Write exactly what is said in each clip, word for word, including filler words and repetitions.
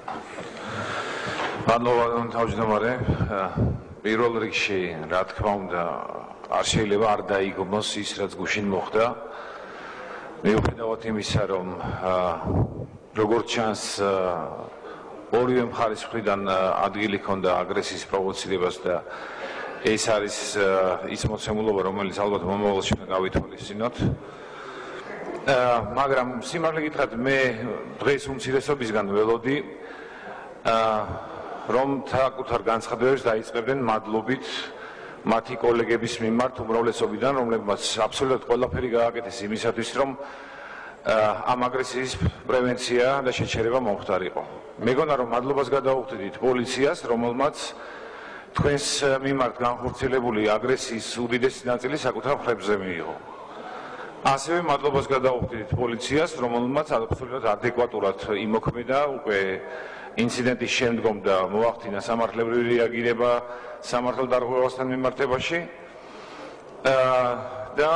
მადლობა თავმჯდომარე. პირველ რიგში, რა თქმა უნდა, არ შეიძლება არ დაიგონოს ის, რაც გუშინ მოხდა. მიუხედავად იმისა, რომ როგორც ჩანს, ორივე მხარის მხრიდან ადგილი ჰქონდა აგრესიის პროვოცირებას და ეს არის ის მოცემულობა, რომელიც ალბათ მომავალში გავითვალისწინოთ. მაგრამ სიმართლე გითხრათ, მე დღეს უმცირესობისგან ველოდი, რომ საკუთარ განცხადებებს დაიწყებდნენ მადლობით მათი კოლეგების მიმართ უმრავლესობიდან, რომლებმაც აბსოლუტურად ყველაფერი გააკეთეს იმისათვის, რომ ამ აგრესიის პრევენცია და შეჩერება მომხდარიყო. მეგონა, რომ მადლობას გადაუხდით პოლიციას, რომელმაც თქვენს მიმართ განხორციელებული აგრესიის უდიდესი ნაწილი საკუთარ მხრებზე მიიღო. ასევე მადლობას გადაუხდით პოლიციას, რომელმაც აბსოლუტურად ადეკვატურად იმოქმედა უკვე ინციდენტის შემდგომ და მოახდინა სამართლებრივი რეაგირება სამართალდარღვევასთან მიმართებაში და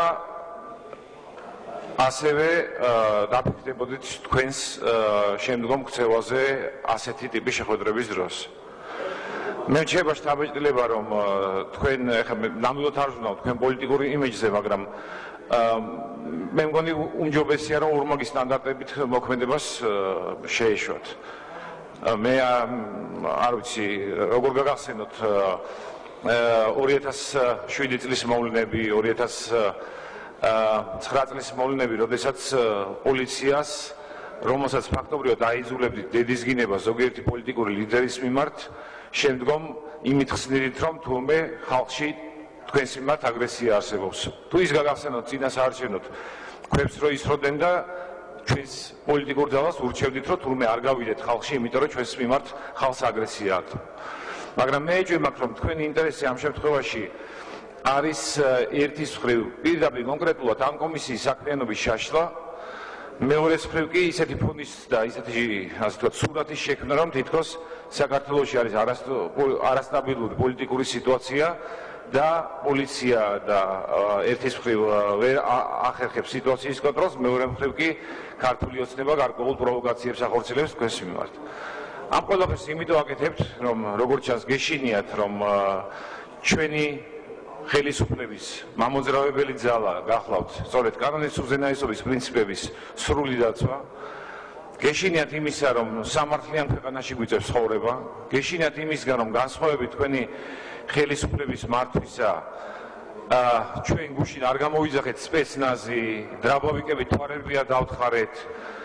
ასევე დაფიქრდებოდით თქვენს შემდგომ ქცევაზე ასეთი ტიპის შეხვედრების დროს. მე მრჩება შთაბეჭდილება, რომ თქვენ ეხლა ნამდვილად არ ვზრუნავ თქვენ პოლიტიკური იმიჯზე, მაგრამ მე მგონი უმჯობესია, რომ ორმაგი სტანდარტებით მოქმედებას შეეშვათ. მე არ ვიცი, როგორ გაგახსენოთ ორი ათას შვიდი წლის მოვლენები, ორი ათას ცხრა წლის მოვლენები, როდესაც პოლიციას, რომელსაც ფაქტობრივად აიძულებდით დედისგინება ზოგიერთი პოლიტიკური ლიდერის მიმართ, შემდგომ იმით ხსნიდით, რომ თურმე ხალხში თქვენს მიმართ აგრესია არსებობს. თუ ის გაგახსენოთ წინა საარჩევნოდ ქვებს რო ისროდნენ და ჩვენს პოლიტიკურ ძალას ურჩევდით, რომ თურმე არ გავიდეთ ხალხში, იმიტომ რომ ჩვენს მიმართ ხალხს აგრესია აქვთ. მაგრამ მე ეჭვი მაქვს, რომ თქვენი ინტერესი ამ შემთხვევაში არის ერთის მხრივ პირდაპირ კონკრეტულად ამ კომისიის საქმიანობის შაშლა, მეორეს მხრივ კი ისეთი ფონის და ისეთი ასე ვთქვათ სურათის შექმნა, რომ თითქოს საქართველოში არის არასტაბილური პოლიტიკური სიტუაცია და პოლიცია და ერთის მხრივ ვერ ახერხებს სიტუაციის კონტროლს, მეორე მხრივ კი ქართული ოცნება გარკვეულ პროვოკაციებს ახორციელებს თქვენს მიმართ. ამ ყველაფერს იმიტომ აკეთებთ, რომ როგორც ჩანს გეშინიათ, რომ ჩვენი ხელისუფლების მამოძრავებელი ძალა გახლავთ სწორედ კანონის უზენაესობის პრინციპების სრული დაცვა. გეშინიათ იმისა, რომ სამართლიან ქვეყანაში გვიწევს ცხოვრება, გეშინიათ იმისგან, რომ განსხვავებით თქვენი ხელისუფლების მართვისა ჩვენ გუშინ არ გამოვიძახეთ სპეცნაზი, დრაბავიკებით თვალები არ დავთხარეთ,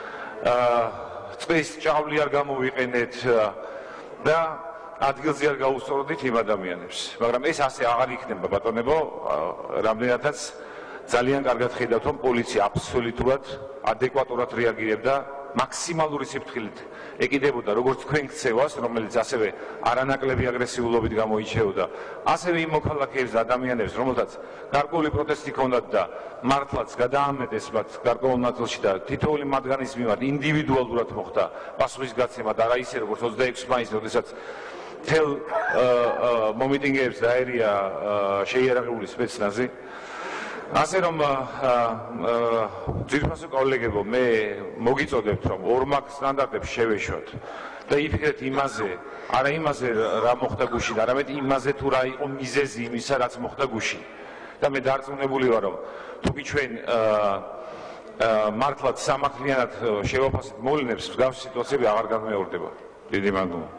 წყლის ჭავლი არ გამოვიყენეთ და ადგილზე არ გაუსწორდით იმ ადამიანებს. მაგრამ ეს ასე აღარ იქნება, ბატონებო, რამდენადაც ძალიან კარგად ხედავთ, რომ პოლიცია აბსოლუტურად ადეკვატურად რეაგირებდა, მაქსიმალური სიფრთხილით ეკიდებოდა როგორც თქვენ ქცევას, რომელიც ასევე არანაკლები აგრესიულობით გამოირჩეოდა, ასევე იმ მოქალაქეებს და ადამიანებს, რომელთაც გარკვეული პროტესტი ჰქონდათ და მართლაც გადაამეტეს მათ გარკვეულ ნაწილში და თითოეული მათგანის მიმართ ინდივიდუალურად მოხდა პასუხისგაცემა და არა ისე როგორც ოცდაექვსი მაისს, როდესაც თელ მომიტინგეებს დაერია შეიარაღებული სპეცნაზი. ასე რომ ძირფასო კოლეგებო, მე მოგიწოდებთ, რომ ორმაგ სტანდარტებს შევეშვათ და იფიქრეთ იმაზე, არა იმაზე რა მოხდა გუშინ, არამედ იმაზე თუ რა იყო მიზეზი იმისა, რაც მოხდა გუშინ. და მე დარწმუნებული ვარ, რომ თუკი ჩვენ მართლაც სამართლიანად შევაფასეთ მოვლენებს, მსგავსი სიტუაციები აღარ განმეორდება. დიდი მადლობა.